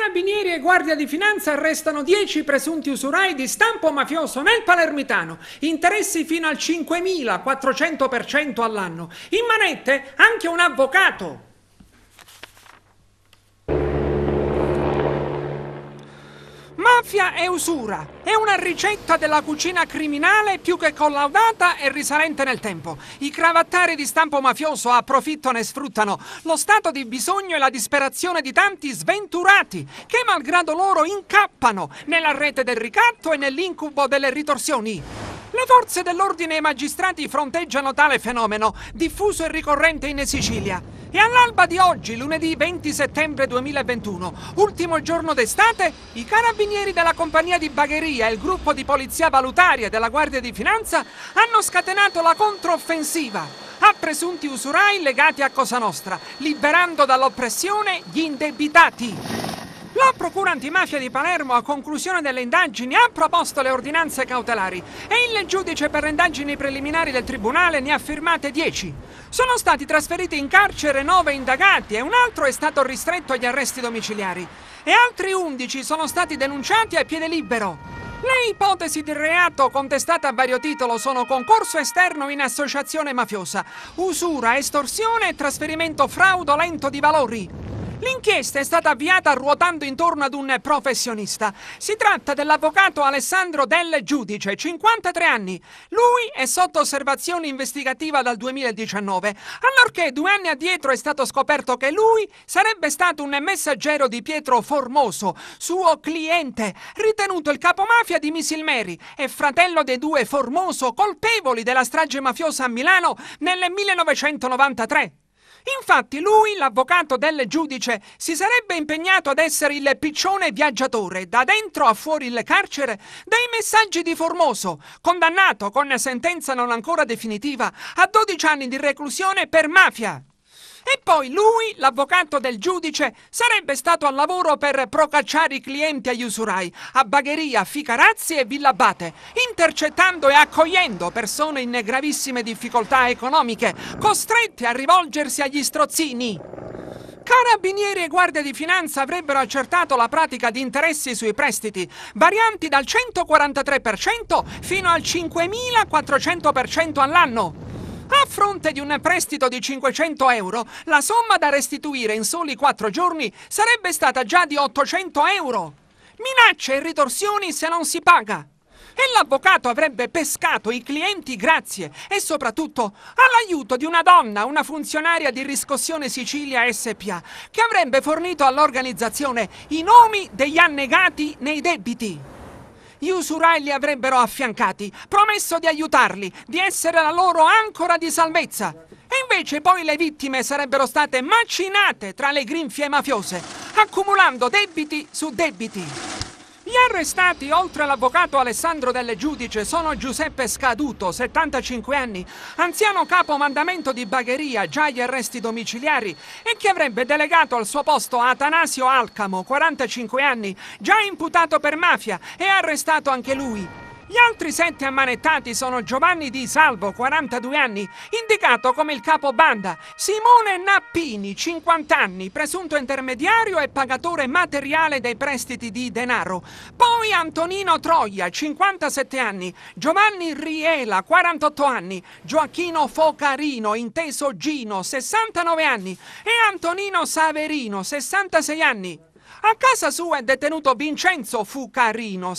Carabinieri e Guardia di Finanza arrestano 10 presunti usurai di stampo mafioso nel Palermitano. Interessi fino al 5.400% all'anno. In manette anche un avvocato. Mafia e usura è una ricetta della cucina criminale più che collaudata e risalente nel tempo. I cravattari di stampo mafioso approfittano e sfruttano lo stato di bisogno e la disperazione di tanti sventurati che malgrado loro incappano nella rete del ricatto e nell'incubo delle ritorsioni. Le forze dell'ordine e i magistrati fronteggiano tale fenomeno, diffuso e ricorrente in Sicilia. E all'alba di oggi, lunedì 20 settembre 2021, ultimo giorno d'estate, i carabinieri della compagnia di Bagheria e il gruppo di polizia valutaria della Guardia di Finanza hanno scatenato la controffensiva a presunti usurai legati a Cosa Nostra, liberando dall'oppressione gli indebitati. La Procura Antimafia di Palermo, a conclusione delle indagini, ha proposto le ordinanze cautelari e il giudice per le indagini preliminari del Tribunale ne ha firmate 10. Sono stati trasferiti in carcere 9 indagati e un altro è stato ristretto agli arresti domiciliari. E altri 11 sono stati denunciati a piede libero. Le ipotesi di reato contestate a vario titolo sono concorso esterno in associazione mafiosa, usura, estorsione e trasferimento fraudolento di valori. L'inchiesta è stata avviata ruotando intorno ad un professionista. Si tratta dell'avvocato Alessandro Del Giudice, 53 anni. Lui è sotto osservazione investigativa dal 2019, allorché 2 anni addietro è stato scoperto che lui sarebbe stato un messaggero di Pietro Formoso, suo cliente, ritenuto il capomafia di Misilmeri e fratello dei 2 Formoso colpevoli della strage mafiosa a Milano nel 1993. Infatti lui, l'avvocato Del Giudice, si sarebbe impegnato ad essere il piccione viaggiatore, da dentro a fuori il carcere, dei messaggi di Formoso, condannato con sentenza non ancora definitiva a 12 anni di reclusione per mafia. E poi lui, l'avvocato Del Giudice, sarebbe stato al lavoro per procacciare i clienti agli usurai, a Bagheria, Ficarazzi e Villabate, intercettando e accogliendo persone in gravissime difficoltà economiche, costrette a rivolgersi agli strozzini. Carabinieri e Guardia di Finanza avrebbero accertato la pratica di interessi sui prestiti, varianti dal 143% fino al 5.400% all'anno. A fronte di un prestito di 500 euro, la somma da restituire in soli 4 giorni sarebbe stata già di 800 euro. Minacce e ritorsioni se non si paga. E l'avvocato avrebbe pescato i clienti grazie e soprattutto all'aiuto di una donna, una funzionaria di Riscossione Sicilia SPA, che avrebbe fornito all'organizzazione i nomi degli annegati nei debiti. Gli usurai li avrebbero affiancati, promesso di aiutarli, di essere la loro ancora di salvezza. E invece poi le vittime sarebbero state macinate tra le grinfie mafiose, accumulando debiti su debiti. Gli arrestati, oltre all'avvocato Alessandro Del Giudice, sono Giuseppe Scaduto, 75 anni, anziano capo mandamento di Bagheria, già agli arresti domiciliari, e che avrebbe delegato al suo posto Atanasio Alcamo, 45 anni, già imputato per mafia e arrestato anche lui. Gli altri 7 ammanettati sono Giovanni Di Salvo, 42 anni, indicato come il capo banda, Simone Nappini, 50 anni, presunto intermediario e pagatore materiale dei prestiti di denaro, poi Antonino Troia, 57 anni, Giovanni Riela, 48 anni, Gioacchino Focarino, inteso Gino, 69 anni e Antonino Saverino, 66 anni. A casa sua è detenuto Vincenzo Fucarino,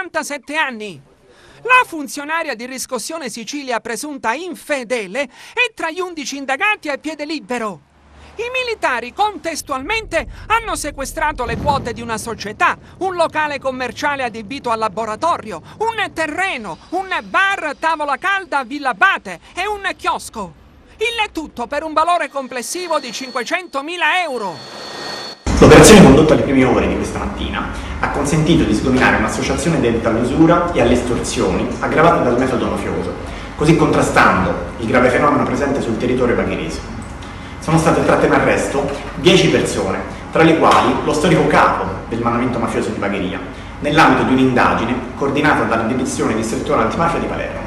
77 anni. La funzionaria di Riscossione Sicilia presunta infedele è tra gli 11 indagati a piede libero. I militari contestualmente hanno sequestrato le quote di una società, un locale commerciale adibito al laboratorio, un terreno, un bar tavola calda a Villabate e un chiosco. Il tutto per un valore complessivo di 500.000 euro. L'operazione condotta alle prime ore di questa mattina ha consentito di sgominare un'associazione dedita all'usura e alle estorsioni aggravate dal metodo mafioso, così contrastando il grave fenomeno presente sul territorio bagherese. Sono state tratte in arresto 10 persone, tra le quali lo storico capo del mandamento mafioso di Bagheria, nell'ambito di un'indagine coordinata dalla Direzione Distrettuale Antimafia di Palermo.